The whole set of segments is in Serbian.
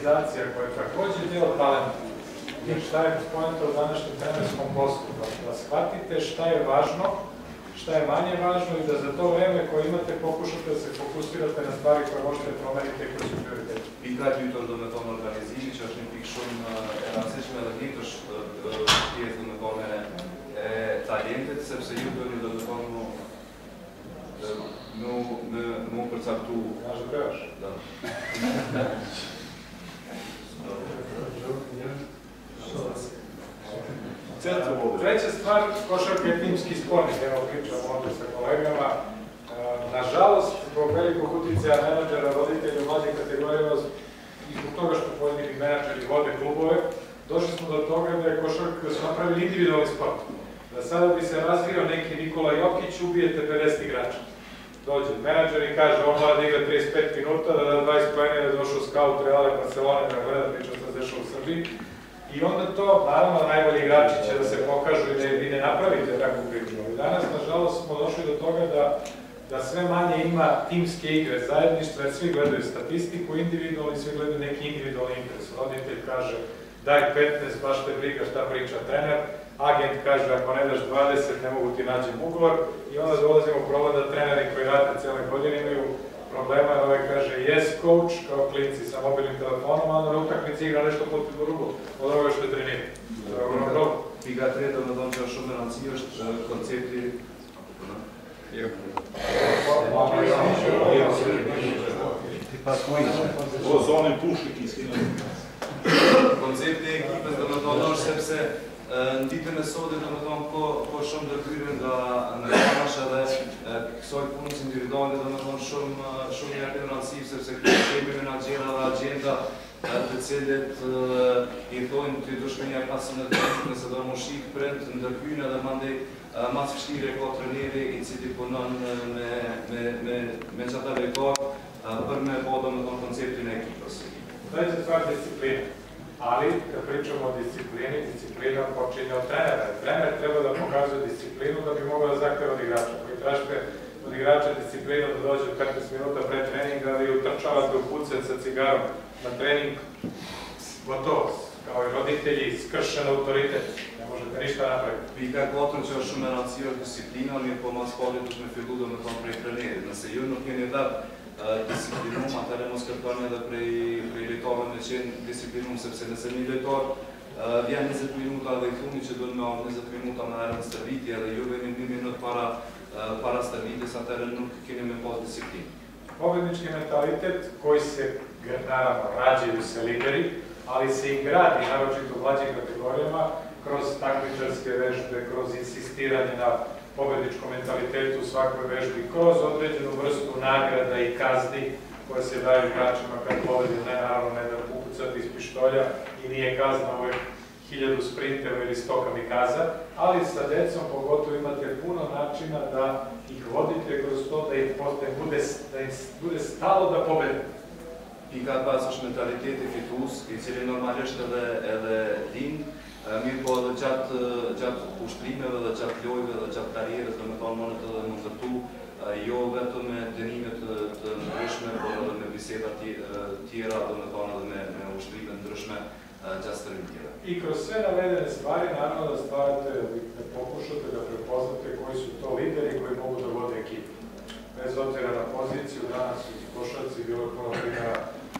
socijalizacija koja je takođe deo talenta. I šta je poenta u današnjem trenerskom poslu? Da shvatite šta je važno, šta je manje važno i da za to vreme koje imate pokušate da se fokusirate na stvari koje možete promeniti i koje su prioriteti. Играат допълнително организации, че ще пишем различни елементи, които допълнително талентите се съюзни допълнително но прецакту. Знаеш да певаш? Да. Treća stvar, košarka je timski sport, evo pričamo ovdje sa kolegama. Nažalost, zbog velikog uticaja menadžera, roditelja u mlađim kategorijama i zbog toga što pojedini menadžeri vode klubove, došli smo do toga da je košarka, da su napravili individualni sport. Da sada bi se razvio neki Nikola Jokić, ubijete 50 igrača. Dođe menadžer i kaže, on mora da igra 35 minuta, da da 20 poena, da je došao scout Reale Barcelone, da gleda priča što se dešava u Srbiji. I onda to, naravno, najbolji igrači će da se pokažu i da vi ne napravite takvu priču. Ali danas, nažalost, smo došli do toga da sve manje ima timske igre, zajedništva, jer svi gledaju statistiku individualno i svi gledaju neki individualni interes. Roditelj kaže, daj 15, baš te briga šta priča trener, agent kaže, ako ne daš 20, ne mogu ti nađem ugovor, i onda dolazimo u problem da treneri koji rade cijele godine imaju problema, jer ovaj kaže yes coach, kao klinci sa mobilnim telefonom, a onda na utakmici igra nešto potpuno drugo od ovoga što je trenirao. To je ogromno dobro. Играат редовно донче што ме нациваш концепти. Зони пушки искина. Концепти екипа да ме донаш се дите ме соде да ме дон ко шум да крирен да не знаеш да свој пункт индивидуални да ме дон шум някъде на нацив се креме на адженда të cilët I thojnë të dushmenja pasën në se do mushik prend ndërhyjnë edhe mandej mas vështire ka treneri I cili punon me qata lekar për me bodo me ton konceptin e ekipës. Treća stvar disciplina. Ali, kad pričamo o disciplini, disciplina počinje od trenera. Trener treba da pokazuje disciplinu da bi mogao da zahteva od igrača. Koji tražite od igrača disciplinu da dođe 15 minuta pre treninga ili utrčavate u pucet sa cigarom na trening, gotovo, kao I roditelji, skršen autoritet, ne možete ništa napraviti. И как отръча ще ме нацира дисциплина, ми е по-масполито сме филуда ме том претренери. На съюдно не да дисциплину, материално скърпане да прилитоваме, че дисциплину се не сами литор. Вие не за минута да ихуни, че дойме не за минута на ерен ставити, а да юбе не минут para staviti sa terenom kineme poddisciplin. Pobednički mentalitet koji se, naravno, rađaju se lideri, ali se I gradi, naročito u mlađim kategorijama, kroz takmičarske vežbe, kroz insistiranje na pobedničkom mentalitetu u svakoj vežbi, kroz određenu vrstu nagrada I kazni koje se daju igračima kad pobedi, ne naravno ne da upucati iz pištolja I nije kazna uvek 1000 sprinteva ili 100 kamikaza, ali sa decom pogotovo imate puno načina da ih vodite kroz to da im bude stalo da pobede. I kad basaš mentalitet I fitus, I cili normalisht edhe din, mirë po edhe gjatë ushtrimeve dhe gjatë lojve dhe gjatë karierës, do me thonë monët edhe më ndërtu, jo vetëm me dënimet të ndryshme, por edhe me biseda tjera, do me thonë edhe me ushtrime ndryshme gjatë stërmitjeve. I kroz sve navedene stvari, naravno da stvarate, da pokušate da prepoznate koji su to lideri koji mogu da vode ekipu. Bez obzira na poziciju, danas u košarci bilo puno primjera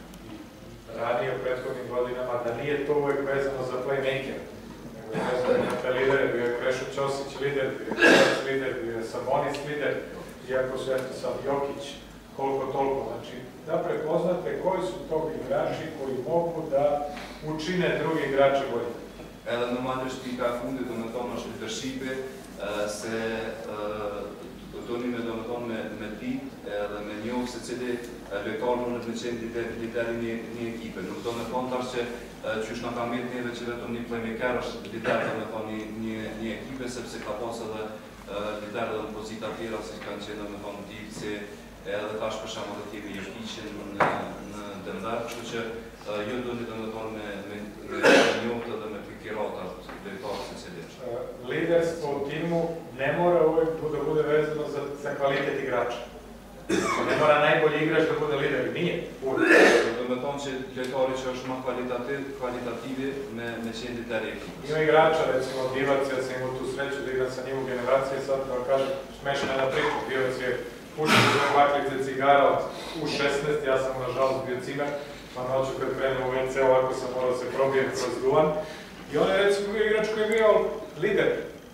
I ranije u prethodnim godinama, da nije to uvek vezano za playmaker. Nego je vezano za lidere, bio je Krešo Ćosić lider, bio je Kovac lider, bio je Sabonis lider, iako su eto sad Jokić, koliko toliko. Znači, da prepoznate koji su to igrači koji mogu da učine drugi igrače bolje. Edhe në mandështi ka fundit, do me thonë është leadershipi, se donime do me thonë me dit edhe me njohë se cili lojtarë në të qenë lideri një ekipe. Nuk do me thonë tash që qysh në kam mirë njëve që vetëm një playmaker është lider do me thonë një ekipe, sepse ka pas edhe lider edhe në pozita tjera, si kanë qenë do me thonë divci, edhe tash për shama dhe tjeve Jokicin në Denver, kështu që ju do një do me thonë me njohët edhe me pikiratat lojtarë se cili është. Liderstvo u timu ne mora uvek da bude vezano za kvalitet igrača. Ne mora najbolji igrač da bude lider, nije. Do me me thonë që lojtari që është më kvalitative me qendit e rekti. Ima igrača, recimo Divac, ja sam imao tu sreću da igram sa njim u generacije, sad da kažem, smešna jedna priča. Divac je pušio svoje baklice cigara od U16, ja sam nažalost bio cimer, pa noću kad krenem u WC, ovako sam morao se probijem kroz duvan. I on je recimo bio igrač koji je bio lider.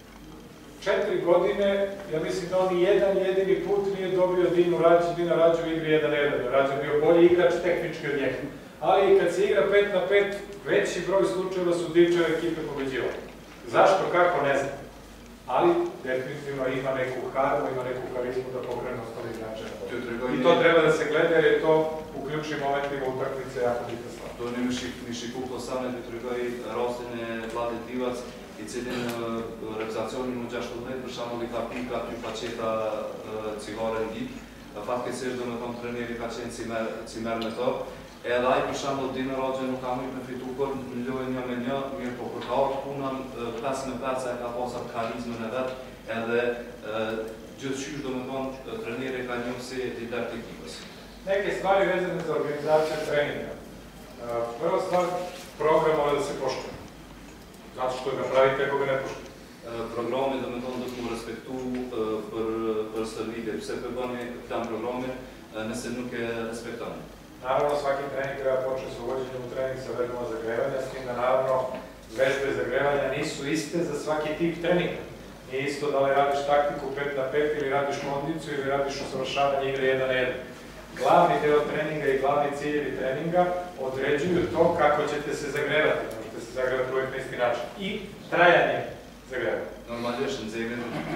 4 godine, ja mislim da on jedan jedini put nije dobio Dina Rađu u igri 1-1. Rađa bio bolji igrač tehnički od njega. Ali kad se igra 5 na 5, veći broj slučajeva su Divčeve ekipe pobeđivali. Zašto, kako, ne znam. Ali definitivno ima neku harmu, ima neku karizmu da pokrene ostali igrače. I to treba da se gleda jer je to u ključnim momentima utakmice jako bitna stvar. To një shikuar same dy tregoj rastin e Vllatit Divac, i cili në realizacionin në 16 për shembull i ka pika aty paqeta cigare në ditë. Fatkeqësisht domethënë treneri ka qenë si merr me to. Edhe ai për shembull Dina Raxha nuk ka mujt me fitu kur në lojën 1-1, mirë po kur ka ardhur punën 5-5 e ka pasur karizmën e vet, edhe gjithçysh domethënë treneri ka njohur si lider të ekipës. Neke stvari vezane za organizaciju treninga. Prva stvar, program mora da se poštuje. Zato što ga pravite ako ga ne poštuje. Programi domethënë do të mu respektu për stërvitje, pse përbëni plan programe nëse nuk e respekton. Naravno, svaki trening treba početi s uvođenjem u trening sa vežbama zagrevanja, s tim da naravno vežbe zagrevanja nisu iste za svaki tip treninga. Nije isto da li radiš taktiku 5 na 5 ili radiš kondiciju ili radiš usavršavanje igre 1 na 1. Glavni deo treninga i glavni ciljevi treninga određuju to kako ćete se zagrevati. Možete se zagrevati uvijek na isti način. I trajanje zagrevanja. Normalisht nxehtësit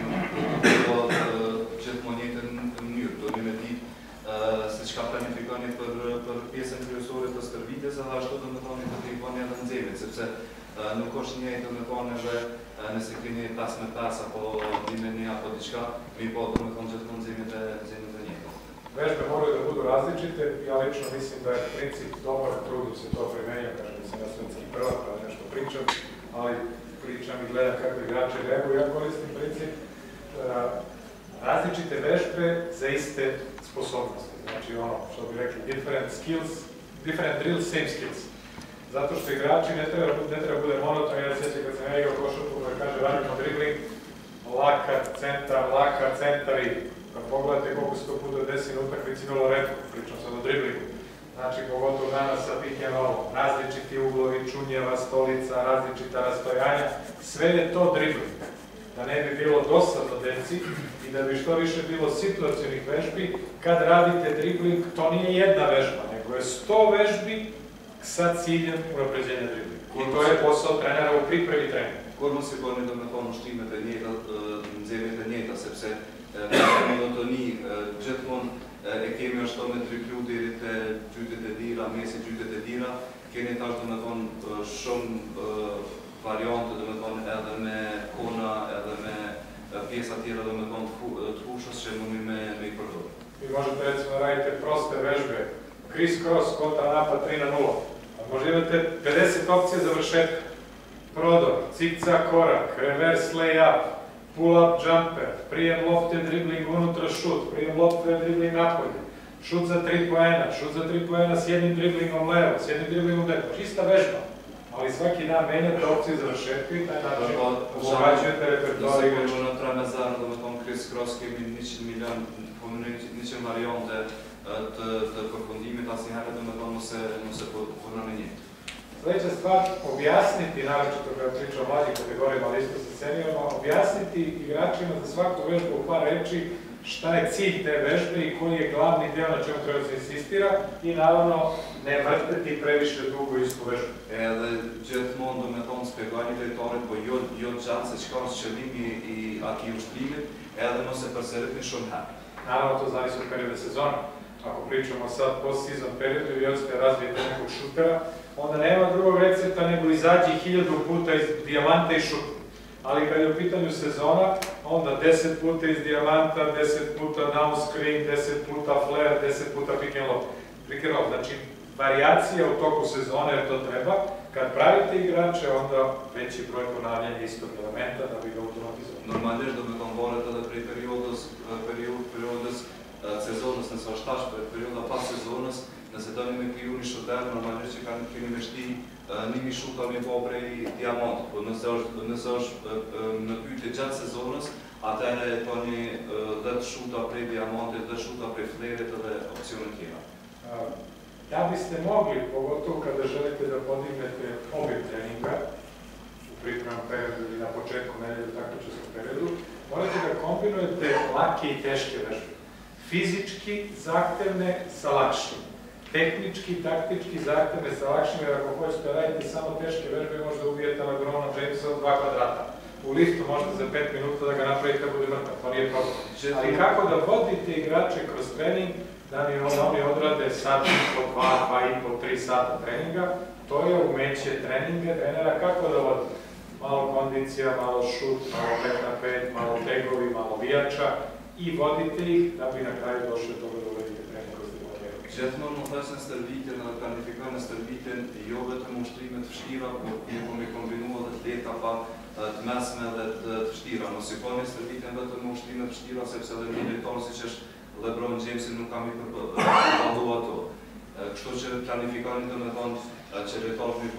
do gjithmonë njëjtën mënyrë, do një me ditë se çka planifikoni për pjesën kryesore të stërvitjes, edhe ashtu domethënë do të ikoni edhe nxehtësit, sepse nuk është njëjtë domethënë edhe nëse keni 5-5 apo 1-1 apo diçka, mi po domethënë gjithmonë nxehtësit e njëjta. Vežbe moraju da budu različite, ja lično mislim da je princip dobar, trudim se to primenjam, kažem da sam ja svetski prvak, pa nešto pričam, ali pričam i gledam kako igrači reaguju, ja koristim princip različite vežbe za iste sposobnosti. Znači ono što bi rekli different skills, different drills, same skills. Zato što igrači ne treba bude monoton, ja sjećam kad sam ja igrao košarku da kaže radimo dribling, lakar, centar i kad pogledate koliko se to puta desi na utakmici vrlo retko, pričam sad o driblingu. Znači, pogotovo danas sa pick and rollom, različiti uglovi, čunjeva, stolica, različita rastojanja, sve je to dribling. Da ne bi bilo dosadno deci i da bi što više bilo situacionih vežbi, kad radite dribling, to nije jedna vežba, nego je 100 vežbi sa ciljem unapređenja driblinga. I to je posao trenera u pripremi treninga. Kur mos i bëni domethënë ushtrimet e njëjta, nxjerrjet e njëjta, sepse në monotoni gjithmonë e kemi ashtu me triklu deri te gjytet e dira, mesi gjytet e dira, keni tash domethënë shumë variante domethënë edhe me kona, edhe me pjesa tjera domethënë të fushës që mundi me i përdorë. Vi možete recimo da radite proste vežbe, criss-cross, kontra-napad 3-0. Možda imate 50 opcija završetka. Prodor, cik-cak korak, reverse lay-up, pull-up jumper, prijem lopte, dribling unutra šut, prijem lopte, dribling napolje, šut za 3 poena, šut za 3 poena s jednim driblingom levo, s jednim driblingom desno. Čista vežba. Ali svaki dan menjate opcije završetka i taj način obogaćujete repertoar igre. Nëse në Tramezan, domethënë criss-cross kemi 100 milion, po në 100 variante të përfundimit, asnjëherë domethënë mos e punojnë një. Sljedeća stvar, objasniti, naročito kada priča o mlađim kategorijama, ali isto sa seniorima, objasniti igračima za svaku vežbu u par reči šta je cilj te vežbe i koji je glavni deo na čemu treba se insistira i naravno ne vrteti previše dugo istu vežbu. Edhe gjithmonë domethënë shpjegojnë lojtarit, po jo gjatë se çka është qëllimi i atij ushtrimit, edhe mos e përsëritni shumë herë. Naravno to zavisi od perioda sezona. Ako pričamo sad post-season periodu i hoćete razvijete nekog šutera, onda nema drugog recepta nego izađi 1000 puta iz dijamanta i šut. Ali kad je u pitanju sezona, onda 10 puta iz dijamanta, 10 puta down screen, 10 puta flare, 10 puta pick and roll. Znači, varijacija u toku sezone, jer to treba. Kad pravite igrače, onda veći broj ponavljanja istog elementa da bi ga automatizovali. Normalisht domethënë varet edhe prej periudës sezonës, nëse është tash perioda pas sezonës, nëse donim ki unë shëter, normalisht që kanë kemi me shti nimi shuta me po prej diamant, po nëse është në pyetje gjatë sezonës, atëherë toni 10 shuta prej diamantit, 10 shuta prej flerit edhe opcione tjera. Da biste mogli, pogotovo kada želite da podignete obim treninga, u pripremnom periodu ili na početku nedelje u takmičarskom periodu, morate da kombinujete lake i teške vežbe. Fizički zahtevne sa lakšim. Tehnički, taktički zahtevne sa lakšim, jer ako hoćete da radite samo teške vežbe, možda ubijete LeBrona Jamesa od 2 kvadrata. U liftu možete za 5 minuta da ga napravite da bude mrtav, to nije problem. Ali kako da vodite igrače kroz trening, da oni odrade sat i po 2,5, 3 sata treninga, to je umeće treninga trenera kako da vodi. Malo kondicija, malo šut, malo 5 na 5, malo tegovi, malo vijača i vodite ih da bi na kraju došli do toga da uradite trening kroz demoniranje. Gjithmonë më thësën stërvitin dhe planifikojnë stërvitin jo vetëm ushtrime të vështira, por ne kemi kombinuar dhe të lehta pa të mesme dhe të vështira. Mos i bëni stërvitin vetëm ushtrime të vështira sepse edhe një lojtar siç është LeBron Jamesi nuk kam i përballu ato. Kështu që planifikojnë domethënë që lojtarët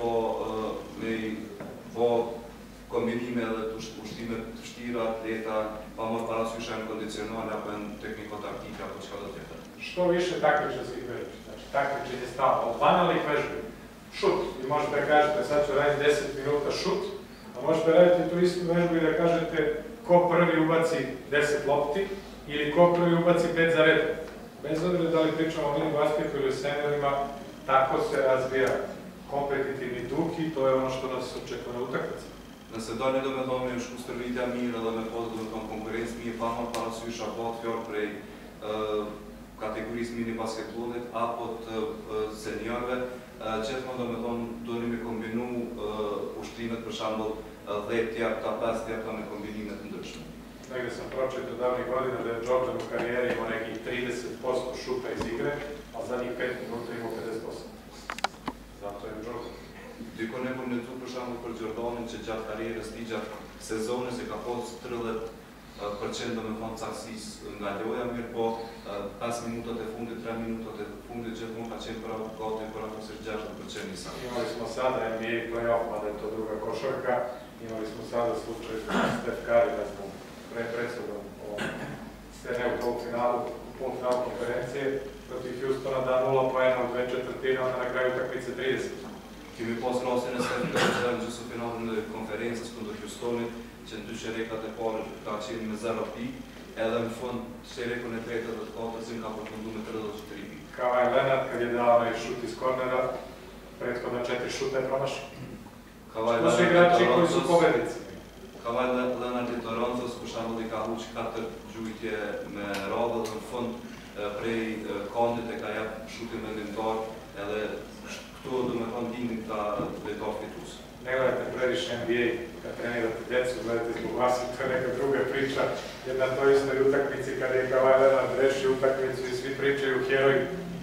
po kombinime dhe të ushtrime të vështira, të lehta, pa marrë parasysh janë kondicionale apo janë tehniko-taktike apo çka do tjetër. Što više takmičarskih vežbi, znači takmičenje stalno, od banalnih vežbi, šut, i možete da kažete sad ću raditi 10 minuta šut, a možete raditi tu istu vežbu i da kažete ko prvi ubaci 10 lopti ili ko prvi ubaci 5 za redom. Bez obzira da li pričamo o mini basketu ili o seniorima, tako se razvija kompetitivni duh i to je ono što nas očekuje na utakmici. Nëse doni domethënë me shku stërvitja mirë dhe me pas domethënë konkurrencë mirë pa marrë parasysh apo të fjalë prej kategorisë mini basketbollit apo të seniorëve, gjithmonë domethënë doni me kombinu ushtrimet për shembull 10 tjepta, 5 tjepta me kombinime të ndryshme. Negde sam pročitao davnih godina da je Jordan u karijeri imao nekih 30% šuta iz igre, a zadnjih 5 minuta imao 50%. Zato je Jordan. Dikon e kom lezu për shembull për Jordanin që gjatë karrierës tij, gjatë sezonit e ka pas 30% domethënë caksisë nga loja, mirë po 5 minutat e fundit, 3 minutat e fundit gjithmonë ka qenë gati për afërsisht 60% i saj. Imali smo sada NBA play-off, mada je to druga košarka, imali smo sada slučaj Steph Curry, ne znam, presudom o scene u polufinalu konferencije protiv Houstona da 0 poena u 2 četvrtine, onda na kraju utakmice 30. Kemi pas rastin e Steph Curry në gjysmëfinalin e konferencës kundër Houstonit, që në 2 çerekat e parë ka qenë me 0 pikë, edhe në fund çerekun e tretë dhe të katërt ka përfunduar me 33 pikë. Kawhi Leonard kad je dao onaj šut iz kornera, prethodna 4 šuta je promašio. To su igrači koji su pobednici. Kawhi Leonard i Torontos për shembull i ka huq 4 gjujtje me radhë dhe në fund prej kandit e ka jap shutin vendimtar, edhe këtu domethënë dinin ta lojtar fitues. Ne gledate previše NBA, kad trenirate djecu, gledate zbog vas i to je neka druga priča, jer na toj istoj utakmici kada je Kawhi Leonard rešio utakmicu i svi pričaju heroji,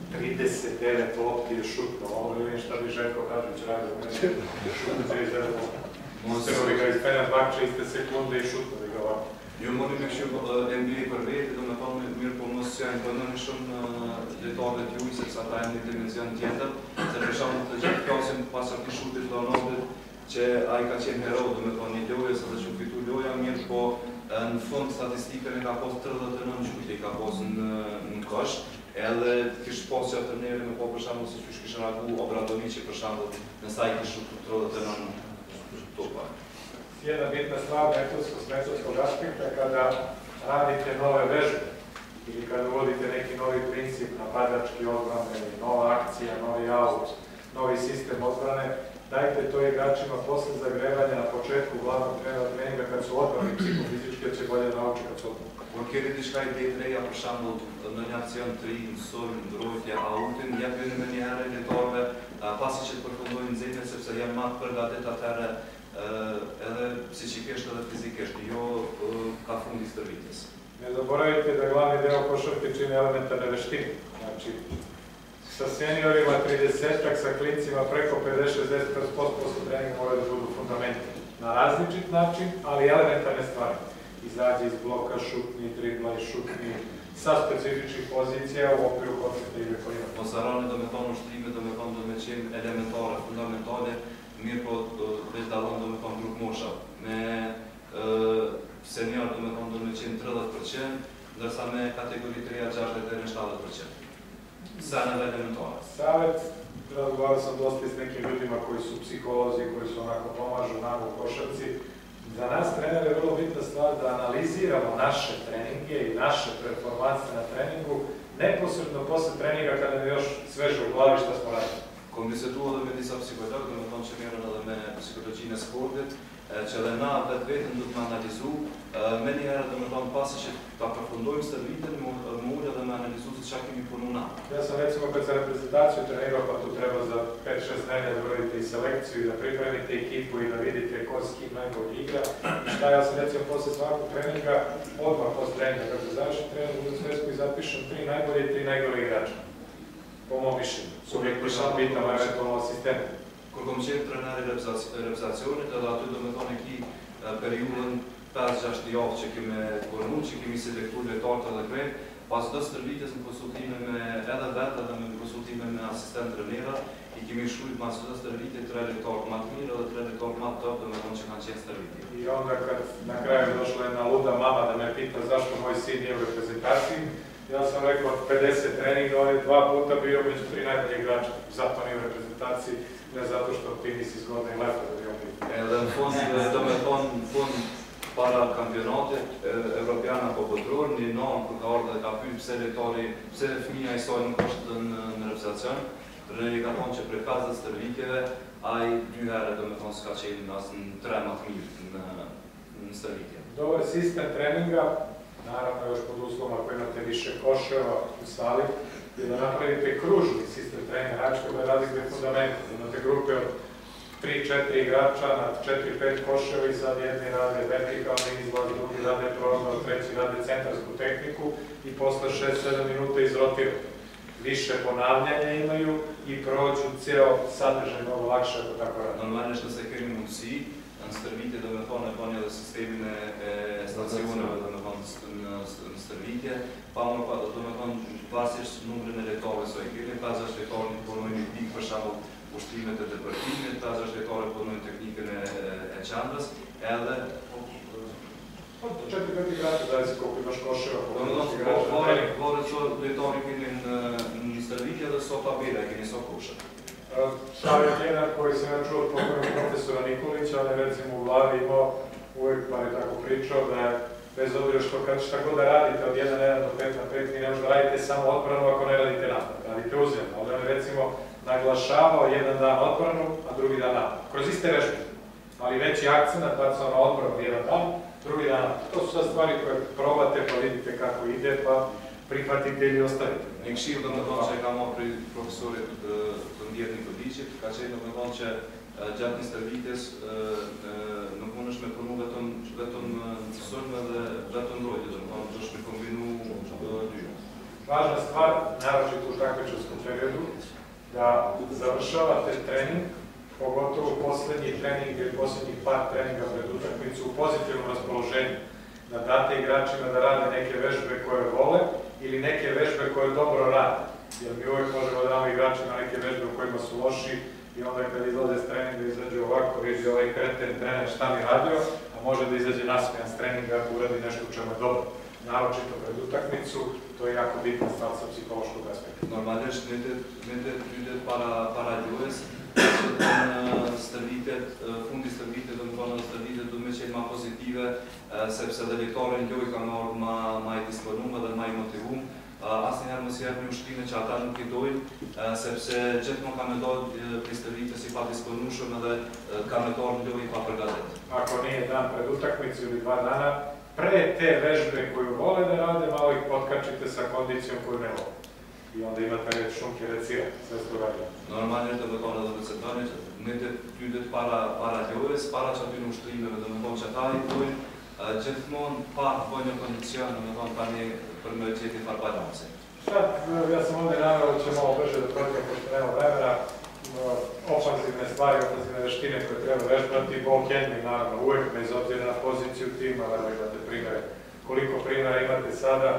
39 lopti je šutno, ovo vidim šta bi Željko Hadžić radio, šutno 39 lopti. Monsterovi ga ispenja 2 iste sekunde i šutno bi ga ovako. Jo mori me kështu NBA për vete, domethënë mirë po mos janë bënë shumë lojtarëve të juaj sepse ata janë në dimension tjetër, se për shembull të gjithë flasim pas atij shutit të Ronaldit që ai ka qenë hero, domethënë një lojë sa të fitu loja mirë, po në fund statistikën e ka pas 39 gjujtje, ka pas në kosh, edhe kishte pas që atë njerë me po për shembull siç kishte reaguar Obradović për shembull, nëse ai kishte shutuar 39 topa. Jedna bitna stvar metodskog aspekta kada radite nove vežbe ili kada uvodite neki novi princip, napadački odbrane, nova akcija, novi aut, novi sistem odbrane, dajte to igračima posle zagrevanja na početku glavnog treninga kad su odbrani psihofizički, će bolje nauči kad su odbrani. Por keni diçka ide të reja për shembull në një aksion të ri, në sulm, ndrojtje, autin, japin me një herë lojtarëve pasi që të përfundojnë nxitjen sepse janë më të përgatitur atëherë edhe psiqikisht edhe fizikisht, jo ka fundi stërvitjes. Ne zaboravite da glavni deo košarke čini elementarne veštine. Znači, sa seniorima 30-ak, sa klincima preko 50-60% treninga moraju da budu fundamenti. Na različit način, ali elementarne stvari. Izađe iz bloka, šutni, dribla i šutni, sa specifičnih pozicija u okviru koncepta igre koji imamo. Postarani do me thonë ushtrime, do me thonë do me qenë elementare, fundamentale, mirë po veç dallon do me thonë grup mosha. Me senior do me thonë do me qenë 30%, ndërsa me kategori 3-6 deri në 70%. Saneve elementare. Savet, razgovarao sam dosta s nekim ljudima koji su psiholozi, koji su onako pomažu nama u košarci. Za nas trener je vrlo bitna stvar da analiziramo naše treninge i naše performanse na treningu neposredno posle treninga kada je još sveže u glavi šta smo radili. Kom biseduar dhe me disa psikologë, do me thonë që merren edhe me psikologjinë e sportit, që edhe na vetë vetën do të analizu, me njëherë do me thonë pasi që ta përfundojmë stërvitin, më ullë edhe me analizu se čak kemi punu na. Ja sam recimo kad za reprezentaciju trenirao, pa tu treba za 5-6 dnevnja da uradite i selekciju i da pripremite ekipu i da vidite ko s kim najbolje igra. Šta ja sam recimo posle svakog treninga, odmah posle treninga, kad se završi trening, u svesku i zapišem 3 najbolje i 3 najgore igrača. Po mom mišljenju. Uvijek prišao pitam eventualno asistente. Kur kom qenë trener i reprezentacionit, edhe aty do me thonë ki periudën 5-6 javë që kemi punu, që kemi selektu lojtarët edhe krejt, pas do stërvitjes në konsultime me edhe vetë edhe me konsultime me asistent trenera, i kemi shkruajt pas do stërvitje 3 lojtarë më të mirë edhe 3 lojtarë më të top, do me thonë që kanë qenë stërvitje. I onda kad na kraju došla jedna luda mama da me pita zašto moj sin nije u reprezentaciji, ja sam rekao od 50 treninga, on je 2 puta bio među 3 najbolje igrača, zato nije u reprezentaciji, ne zato što ti nisi zgodna i lepa da bi on bio. Edhe në fund, do me thonë, në fund para kampionatit evropian apo botror, një non kur ka ardhur dhe ka pyet pse fëmia i saj nuk është në reprezentacion, Rene ka thonë që prej 50 stërvitjeve, ai 2 herë do me thonë s'ka qenë as në 3 më të mirë në stërvitje. Dobar sistem treninga, naravno još pod uslovom ako imate više koševa u sali, je da napravite kružni sistem treninga, znači da radite fundamente, da imate grupe od 3-4 igrača na 4-5 koševa i sad jedni rade vertikalni izlaz, drugi rade prolaz, treći rade centarsku tehniku i posle 6-7 minuta izrotiraju. Više ponavljanja imaju i prođu ceo sadržaj mnogo lakše ako tako rade. Normalno što se kemi mundësi, në stërvitje do me thonë e bani edhe sistemin e stacioneve do me thonë në stërvitje, pa më do me thonë pasisht numrin e lejtore së e kemi, 50 lejtore një punojnë një pikë për shambull ushtrimet e depërtimit, 50 lejtore punojnë teknikën e qandrës, edhe 4-5 igrača, zavisi koliko imaš koševa, koliko imaš igrača igrača na treningu. Vore që lejtore kemi në stërvitje dhe so tabela, kemi so košët. Savjet jedan koji sam ja čuo od pokojnog profesora Nikolića, on je recimo u glavi imao, uvijek pa je tako pričao da je bez obzira šta god da radite od 1-1 do 5-5, vi ne možete da radite samo odbranu ako ne radite napad, radite uzemno. Ali on je recimo naglašavao jedan dan odbranu, a drugi dan napad. Kroz iste vežbe, ali veći akcenat bacao na odbranu jedan dan, drugi dan napad. To su sad stvari koje probate pa vidite kako ide, pa prihvatite ili ostavite. Një këshillë do me thonë që e ka marrë prej profesorit të ndjerit Nikolićit, ka qenë do me thonë që gjatë një stërvitjes nuk mundesh me punu vetëm mësojmë dhe vetëm mbrojtje, do me thonë që është me kombinu dy. Važna stvar, naročito u takmičarskom periodu, da završavate trening, pogotovo poslednji trening ili poslednjih par treninga pred utakmicu u pozitivnom raspoloženju. Da date igračima da rade neke vežbe koje vole ili neke vežbe koje dobro rade. Jer mi uvijek možemo da damo igračima neke vežbe u kojima su loši i onda kad izlaze s treninga izađe ovako, vidi ovaj kreten trener šta mi radio, a može da izađe nasmejan s treninga ako uradi nešto u čemu je dobro. Naročito pred utakmicu, to je jako bitna stvar sa psihološkog aspekta. Normalisht me të pyetjet para luajës, fundi stërvitet do me thonë stërvitet do me qenë ma pozitive, sepse dhe lejtore në lojë ka marrë ma i disponume dhe ma i motivum. Asnjëherë mos jep një ushtrime që ata nuk i dojnë, sepse gjithmonë ka me dojnë për stërvitës i pa disponushëm edhe ka me dorë në lojë i pa përgatit. Ako nije dan pred utakmicu ili 2 dana, pre te vežbe koju vole da rade, malo ih potkačite sa kondicijom koju ne vole. I onda imate već šunke recira, sve što radimo. Normalisht do me thonë edhe vërcetani që ne të pyetjet para lojës, para që aty në ushtrimeve, do me thonë që ata i dojnë gjithmonë pa bëjnë një kondicion, do me thonë pa një për me gjeti far balanse. Sad, ja sam ovdje naveo da ćemo malo brže da prođemo pošto nema vremena, ofanzivne stvari, ofanzivne veštine koje treba vežbati, ball handling naravno uvek, bez obzira na poziciju tima, imate primere. Koliko primjera imate sada,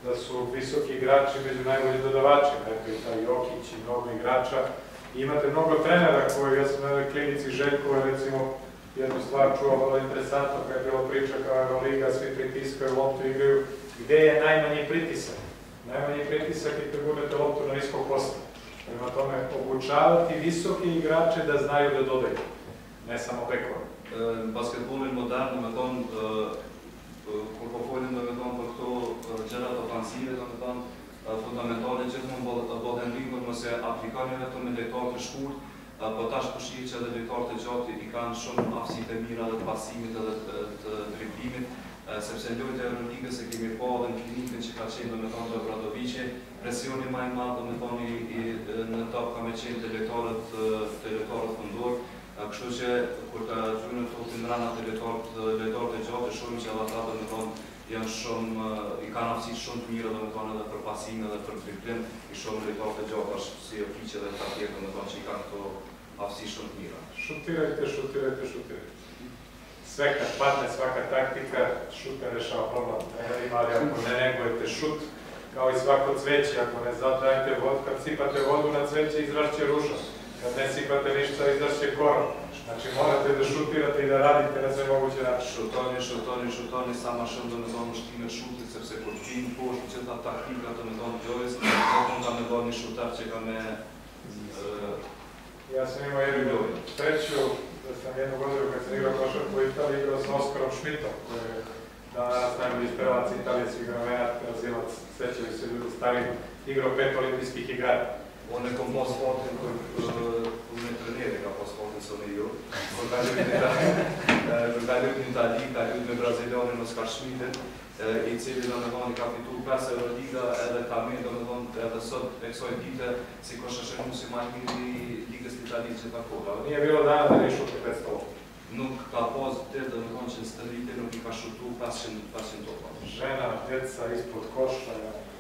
da su visoki igrači među najbolji dodavačima, eto i taj Jokić i mnogo igrača. I imate mnogo trenera koji, ja sam na ovoj klinici Željkova, recimo, jednu stvar čuo, vrlo interesantno, kada je bilo priča kao Euroliga, svi pritiskaju, loptu igraju, gde je najmanji pritisak? Najmanji pritisak je kad gurnete loptu na niskog posta. Prema tome, obučavati visoki igrače da znaju da dodaju, ne samo bekove. Basketbol je modern, koliko pojdim da to gjërat ofansive, fundamentale gjithmonë bëhen lingur nëse aplikohen vetëm me lojtarë të shkurt, po tash po shih që edhe lojtarët e gjatë i kanë shumë aftësitë e mira të pasimit edhe të driblimit, sepse lojtë e Euroligës e kemi pa edhe në klinikën që ka qenë të Obradoviçi, presioni më i madh në top ka me qenë të lojtarët fundor. Kështu që kur ka gjujnë të të nërana të lojtarët e gjatë, shumë që edhe ata janë shumë, i kanë aftësi shumë të mira edhe për pasimin edhe për driblim, i shumë lojtarët e gjatë është si Jokić edhe ta tjerë që i kanë këto aftësi shumë të mira. Šutirajte. Sve kad padne, svaka taktika, šuter rešava problem. Ali ako ne negujete šut, kao i svako cveće, ako ne zadajete vodu, kad sipate vodu na cveće, izrašće ruža. Kad ne sipate ništa, izrašće koron. Znači morate da šutirate i da radite na sve moguće način. Šutoni, sama shumë do me thonë shtime shutit, sepse kur t'vinë poshtë që ta taktika të me thonë pjojës, ka me thonë një šutar që ka me... Ja sam imao jednu sreću da sam jednu godinu kad sam igrao košarku u Italiji, igrao sam Oskarom Šmitom, koji je danas najbolji strelac Italije, igramenat, brazilac, sećaju se ljudi starim, igrao 5 olimpijskih igara. On e kom pas fatin kur me treneri ka pas fatin së në ju. Kur ka lujt në Itali, ka lujt me Brazilianin Oskar Schmidtin, i cili do me thonë i ka fitu 5 Euroliga edhe ka me do me thonë edhe sot e kësoj dite si ko shëshënu si maj miri ligës të Itali që ta koha. Nije bilo dana da ne šuti 500. Nuk ka pas të do me thonë që në stërvite nuk i ka šutu 500 topa. Žena, djeca ispod koša,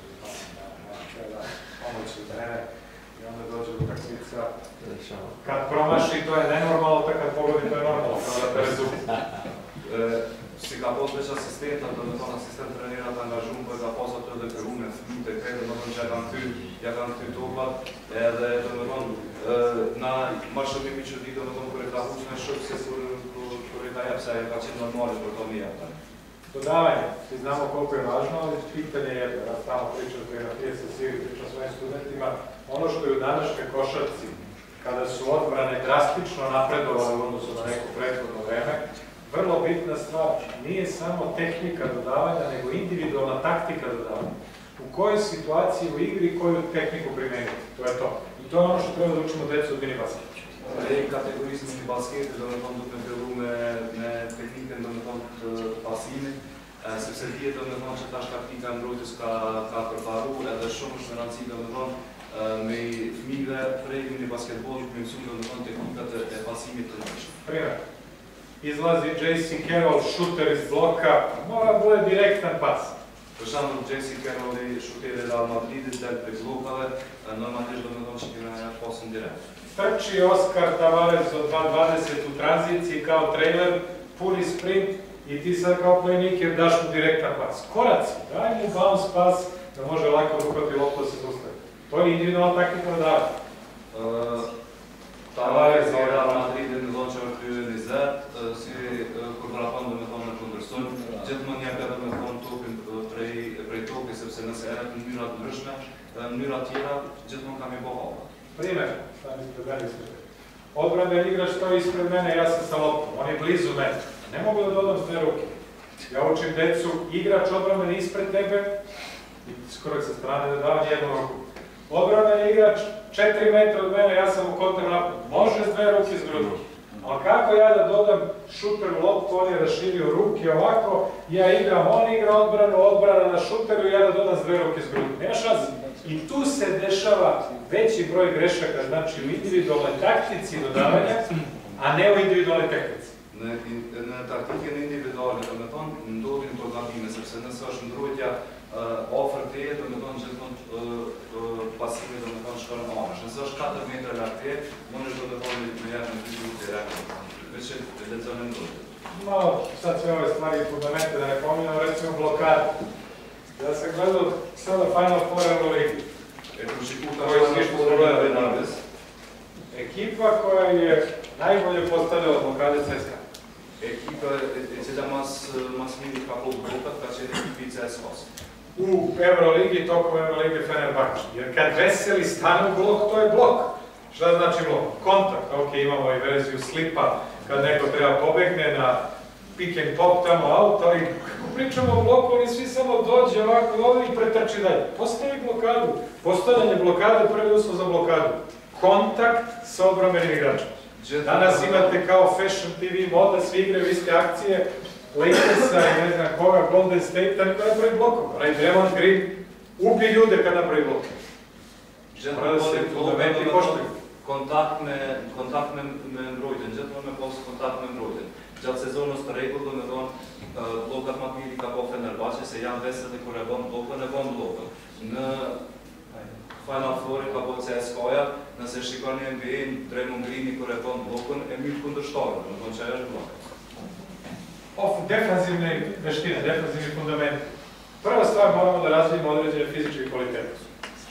pomoći trener. I onda dođe do takmica. Kad promaši, to je nenormalno, tako kad pogodi, to je normalno, kao da te rezumi. Si ka pas veç asistenta, do me thonë asistent trenerat angazhumë, për ka pas ato edhe kërru me flut e krejtë, do me thonë që ja kanë këty topat, edhe do me thonë, na ma shumë imi që di, do me thonë, kër e ka huq me shumë, se kër e ka jep, se ka qenë normale për to mi jep. Dodavanje, svi znamo koliko je važno, ali pitanje je, ja stalno pričam, to je na prije se svi pričam svojim studentima, ono što je u današnjoj košarci, kada su odbrane drastično napredovale u odnosu na neko prethodno vreme, vrlo bitna stvar nije samo tehnika dodavanja, nego individualna taktika dodavanja. U kojoj situaciji u igri koju tehniku primeniti, to je to. I to je ono što treba da učimo decu od minibasket. Kategorisë në basketit, do me thonë duke fillu me teknikën do me thonë të pasimit, sepse djetë do me thonë që tash taktika e mbrojtjes ka përparu, edhe shumë është në rëndësi do me thonë me fëmijëve prej në basketbollit me mësuar do me thonë teknikat e pasimit të ndryshme. Primer, izlazi J.C. Carroll, šuter iz bloka, mora bude direktan pas. Për shembull, J.C. Carroll i shuteri Real Madridit del prej blokave, normalisht do me thonë që kena pasën direkt. Trči Oskar Tavares od 2.20 u tranziciji kao trailer, puni sprint i ti sad kao playmaker daš mu direktan pas. Koraci, daj mu bounce pas da može lako rukati loptu da se zustavi. To je individualna taktika dodavanja. Tavares i Real Madridit në thonë që është kryer 20, si kur vrapon do me thonë në kundërshton, gjithmonë jep edhe me thonë topin prej topi, sepse nëse eret në mënyra të ndryshme, në mënyra tjera gjithmonë kam i bo hapa. Primer, stani ispred mene ispred. Odbrambeni igrač stoji ispred mene, ja sam sa loptom, on je blizu mene. Ne mogu da dodam s dve ruke. Ja učim decu, igrač odbrambeni ispred tebe, i skoro sa strane dodavanje jednom ruku. Odbrambeni igrač 4 metra od mene, ja sam u kontakt napad. Može s dve ruke s grudom. Ali kako ja da dodam šuter loptu, on je raširio ruke ovako, ja igram, on igra odbranu, odbrana na šuteru i ja da dodam s dve ruke s grudom. Nema šanse. I tu se dešava veći broj grešaka, znači u individualnoj taktici dodavanja, a ne u individualnoj tehnici. Në taktikën individuale, do me thonë, ndodhin të gabime, sepse nëse është ndrojtja ofër teje, do me thonë gjithmonë pasimi, do me thonë shkon anësh. Nëse është 4 metra larg teje, mundesh do me thonë me jep në 2 minutë direkt. Već e lexon ndodhin. Malo sad sve ove stvari i fundamente da ne pominjam, recimo blokada. Ja sam gledao sada Final Four Euroligi. Ekipa koja je najbolje postavljala blokade CSKA. Ekipa je da mas vidi kako blokat, kad će ekipi CSKA. U Euroligi, tokom Eurolige Fenerbahče. Jer kad veseli stane u blok, to je blok. Šta znači blok? Kontakt. Ok, imamo i verziju slipa, kad neko treba pobegne na pick and pop tamo out, ali kako pričamo o bloku, oni svi samo dođe ovako ovdje i pretrči dalje. Postavi blokadu. Postavljanje blokade je prvi uslov za blokadu. Kontakt sa odbrambenim igračem. Danas imate kao Fashion TV moda, svi igraju iste akcije, Lakersa i ne znam koga, Golden State-a, niko ne pravi blokom. Draymond Green ubi ljude kad napravi blok. Mora da se fundamenti poštuju. Kontaktne mbrojden, gjatë me posë kontaktne mbrojden. Gjatë sezonës të rregull do me thonë blokat më të miri ka po Fenerbahçe se janë vesel kur e bën blokën, e bën blokën. Në Final Four ka po CSKA-ja, nëse shikoni NBA-n, Draymond Greeni kur e bën blokën e myt kundërshtarin, do të thonë që ajo është blok. Defanzivne veštine, defanzivni fundament. Prva stvar moramo da razvijemo određene fizičke kvalitete.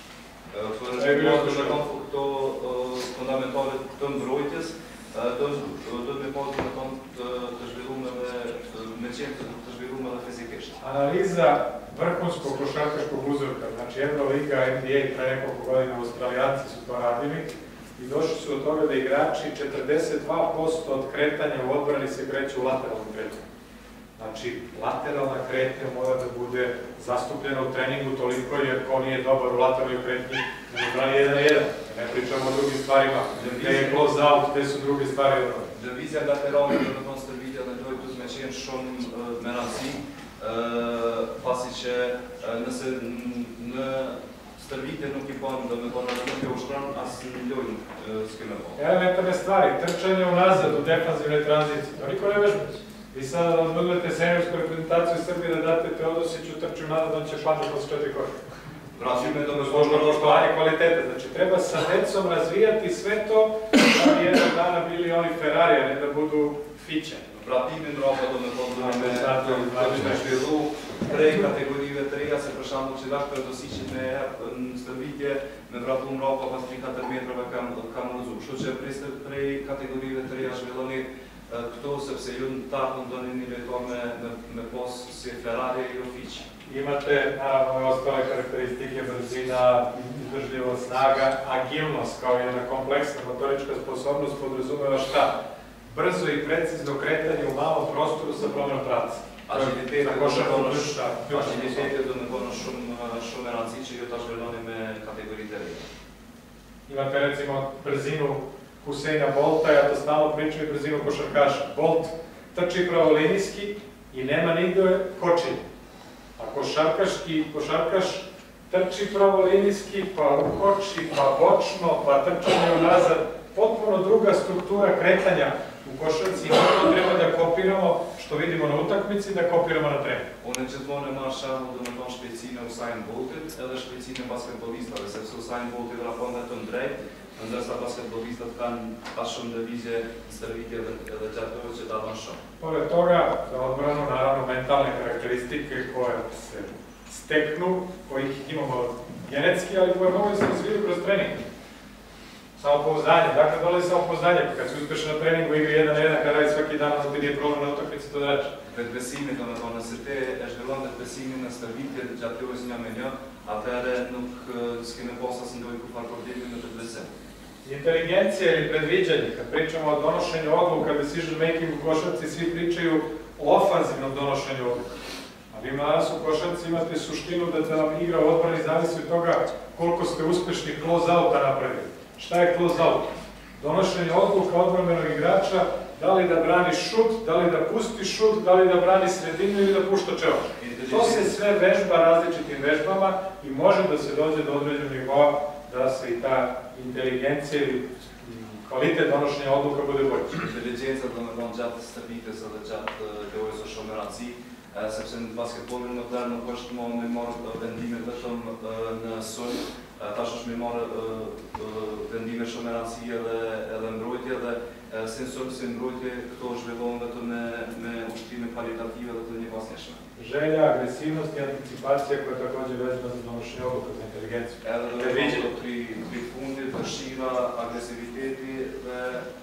Këto fundamentale të mbrojtjes, do të me pasë të zhvillume me qenë të zhvillume dhe fizikisht. Analiza vrhunskog košarkaškog uzorka, znači Euroliga, NBA, pre nekoliko godina Australijanci su to radili i došli su do toga da igrači 42% od kretanja u odbrani se kreću u lateralnom kretanju. Znači, lateralna kretnja mora da bude zastupljena u treningu toliko jer ko nije dobar u lateralnoj kretnji, ne brani 1-1. Ne pričamo o drugim stvarima, gde je close out, gde su druge stvari. Lëvizja laterale do të thonë stërvitja dhe duhet të me qenë shumë me rëndësi, pasi që nëse në stërvitje nuk i bën, do me thonë edhe nuk e ushtron, as në lojnë s'ke me bën. Elementarne stvari, trčanje unazad u defanzivnoj tranziciji, to niko ne vežbe. Vi sada da odmrljate seniorsku reprezentaciju Srbije da date Teodosiću trču unazad, on će padne posle 4 koša. Vraćime do poštovanje kvalitete. Znači, treba sa decom razvijati sve to da bi jednog dana bili oni Ferrari, a ne da budu fiće. Vratimin roba do me podrume zhvillu prej kategorive 3, se për shembull që dashur Teodosićit me në stërvitje me vratum roba pas 3-4 metrave kam rëzu. Kështu që prej kategorive 3 zhvilloni këto sepse ju në takë mundoni një lojtar me pos si Ferrari i fiqë. Imate, naravno, ostale karakteristike, brzina, izdržljivost, snaga, agilnost kao jedna kompleksna motorička sposobnost podrazumeva šta? Brzo i precizno kretanje u malom prostoru sa promenom pravca. Agilitet je do me kono shumë e rëndësi që ju ta zhvilloni me kategoritë e reja. Imate recimo brzinu Huseina Bolta, ja to stalno pričam i brzinu košarkaša. Bolt trči pravolinijski i nema nigde kočenja. A košarkaš trči pravolinijski, pa ukoči, pa bočno, pa trčanje unazad. Potpuno druga struktura kretanja u košarci i to treba da kopiramo, što vidimo na utakmici, da kopiramo na treningu. Unë gjithmonë e marrë shembull do me thonë shpejtësinë e Usain Boltit edhe shpejtësinë e basketbolistave, sepse Usain Bolti vrapon vetëm drejt, ndërsa basketbolistët kanë pas shumë lëvizje, stërvitje edhe gjatëve që ta dhanë shumë. Pored toga, za odbranu, naravno, mentalne karakteristike koje se steknu, kojih imamo genetski, ali koje mogu da se razviju kroz trening. Samopouzdanje, dakle dolazi samopouzdanje, kad si uspešan na treningu, igri 1-1, kad radi svaki dan, onda ti nije problem na utakmici to da reče. Vetbesimi, do me thonë, nëse te e zhvillon vetbesimin në stërvitje gjatë lojës një me një, atëherë nuk s'keme posa së ndojë kufar problemi në vetbesim. Inteligencija ili predviđanje, kad pričamo o donošenju odluka, decision making u košarci, svi pričaju o ofanzivnom donošenju odluka. A vi danas u košarci imate suštinu da vam igra u odbrani zavisi od toga koliko ste uspešni close-outa napravili. Šta je close-out? Donošenje odluka odbrambenog igrača, da li da brani šut, da li da pusti šut, da li da brani sredinu ili da pušta čelo. To se sve vežba različitim vežbama i može da se dođe do određenog nivoa da se i ta inteligencija ili kvalitet donošenja odluka bude bolji. Inteligenca do me thonë gjatë stërvitjes edhe gjatë lojës është shumë e rëndësi, sepse në basketbolin nuk është më me marrë vendimet vetëm në sulm, tash është me marrë vendime shumë e rëndësishme edhe mbrojtje dhe si mbrojtje këto zhvillohen vetëm me ushtrime kvalitative dhe të njëpasnjeshme. Želja, agresivnost i anticipacija koja je također vezana za donošenje odluka za inteligenciju. Edhe do tri fundit, dëshira, agresiviteti dhe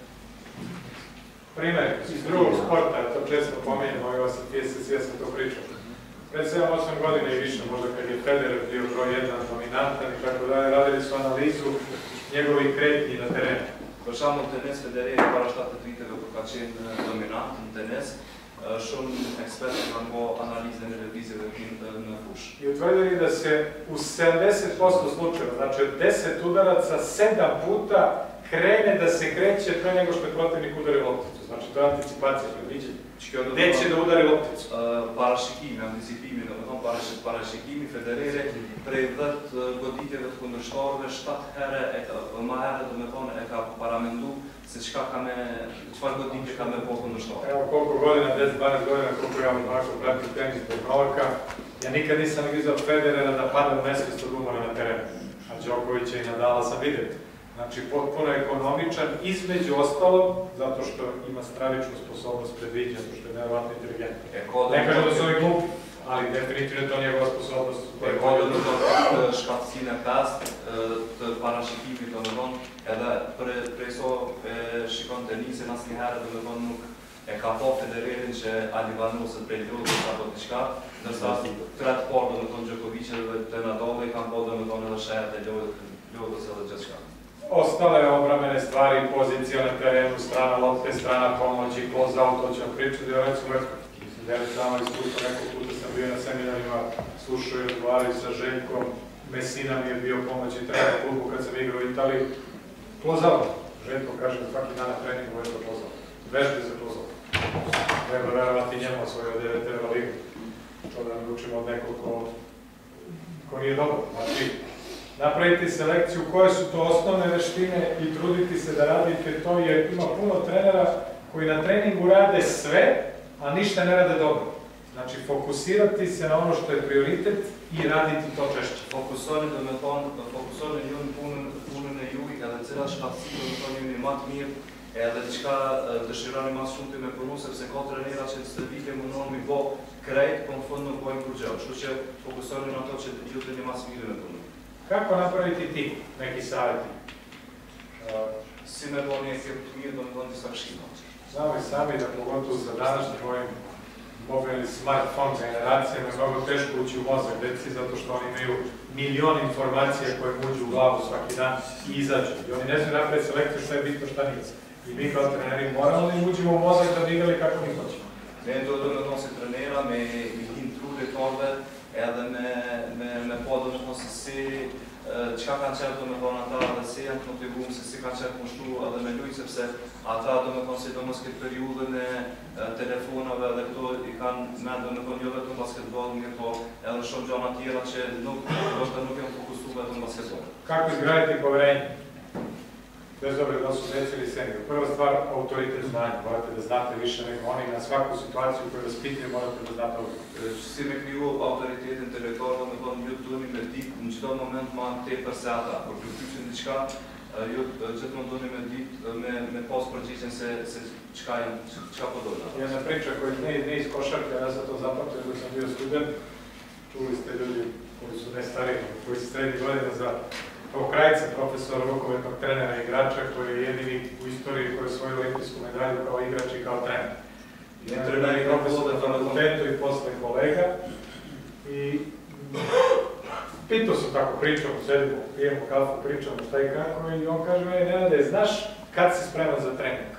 Primer iz drugog sporta, to često pominjem, ovi vas i svjesno to pričam. Pred 7-8 godina i više, možda kad je Federer bio broj 1 dominantan i tako dalje, radili su analizu njegovih kretnji na terenu. Për shembull, tenis Federeri para 7 viteve kur ka qenë dominant në tenis, shumë ekspertë kanë bërë analizën e lëvizjeve në fush. I utvrdili da se u 70% slučajeva, znači od 10 udaraca, 7 puta krene da se kreće pre nego što je protivnik udari lopticu. Znači to je anticipacija, predviđenje. Gde će da udari lopticu? Parashikimi, anticipimi, parashikimi Federeri prej 10 goditjeve të kundërshtarëve 7 herë më herë do me thonë e ka paramendu se çfarë goditje ka me po kundërshtarë. Evo koliko godina, 10-12 godina, koliko ja ovako pratim tenis do Novaka, ja nikad nisam vidio Federera da pada u nesvest od umora na terenu. A Đokovića i Nadala sam vidio. Znači, potpuno ekonomičan, između ostalog, zato što ima stravičnu sposobnost predviđanja, zato što je nevjerovatno inteligentno. Ne kažem da su ovi glupi, ali definitivno je to njegova sposobnost. Kodën do të shkatësinë e pestë të parashikimit, domethënë, edhe prej so e shikon tenisin asnjëherë, domethënë nuk e ka po Federerin që a libanuset prej lodhës apo diçka, ndërsa tret parë domethënë Đoković dhe Nadal kanë po domethënë edhe shehjet e lodhës edhe gjithçka. Ostale obrambene stvari, pozicija na terenu, strana lopte, strana pomoći, close-out, to ćemo pričati, ja recimo mislim da je samo iskustvo, nekog puta sam bio na seminarima, slušao i razgovaraju sa Željkom, Messina mi je bio pomoćni trener u klubu kad sam igrao u Italiji. Close-out, Željko kaže da svaki dan na treningu je to close-out, vežbe za close-out. Treba verovati njemu svoje 9 Euroligu, to da mi učimo od nekog ko nije dobro. Znači, napraviti selekciju koje su to osnovne veštine i truditi se da radite to, jer ima puno trenera koji na treningu rade sve, a ništa ne rade dobro. Znači, fokusirati se na ono što je prioritet i raditi to češće. Fokusoni do me thonë, fokusoni ju në punën e juj, edhe cila shkatësi do me thonë ju një matë mirë, edhe diçka dëshironi mas shumë të me punu, sepse ka trenera që të stëvike mundohen mi bo krejt, po në fund nuk bojnë kur gjë. Kështu që fokusoni në ato që ju të një mas mirë me punu. Kako napraviti tim, neki savjeti? Si me bo një ekip të mirë, do me thonë disa këshima. Znamo i sami da pogotovo za današnjim ovim mobilni smartphone generacijama je mnogo teško ući u mozak deci zato što oni imaju milion informacija koje mu uđu u glavu svaki dan i izađu. I oni ne znaju napraviti selekciju šta je bitno, šta nije. I mi kao treneri moramo da im uđemo u mozak da bi igrali kako mi hoćemo. Ne do me thonë si trenera me hin trudet tove edhe me po do me thonë si qka kanë qërë do me thonë ata dhe si janë të motivumë se si kanë qërë pushtu edhe me lujtë sepse ata do me thonë si do mos këtë periudën e telefonave dhe këto i kanë me do me thonë jo vetëm basketbol, mirë po edhe shumë gjana tjera që nuk janë fokusu vetëm basketbol. Kako izgraditi poverenje? Bez obzira da su deci ili seniori. Prva stvar, autoritet znanja. Morate da znate više nego oni. Na svaku situaciju koju vas pitaju morate da znate odgovor. Si me kriju autoritet intelektual, do me thonë ju duheni me ditë në çdo moment ma tepër se ata. Kur ju pyetën diçka, ju gjithmonë duheni me ditë me pas përgjigjen se çka po donë. Jedna priča koja ne iz košarke, ja sam to zapamtio dok sam bio student. Čuli ste ljudi koji su ne stariji, koji su srednjih godina za Krajca, profesora, rukometnog trenera i igrača koji je jedini u istoriji koji je osvojio olimpijsku medalju kao igrač i kao trener. Trener i profesor na fakultetu i posle kolega. I pitao sam kako pričamo, sedimo, pijemo kafu, pričamo šta i kako i on kaže meni, Nenade, znaš kad si spreman za trening?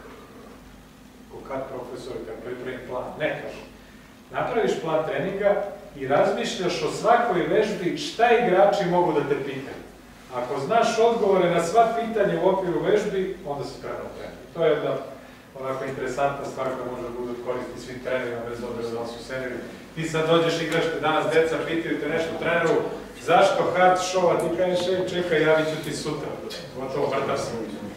Kad profesor, kad pripremi plan? Ne, kaže. Napraviš plan treninga i razmišljaš o svakoj vežbi šta igrači mogu da te pitaju. Ako znaš odgovore na sva pitanja u okviru vežbi, onda si spreman na trening. To je jedna onako interesantna stvar koja može da bude od koristi svim trenerima, bez obzira da su seniori. Ti sad dođeš igraš, danas deca pitaju te nešto treneru, zašto hard show, a ti kažeš, čekaj, javit ću ti sutra. Gotovo, vrtav sam.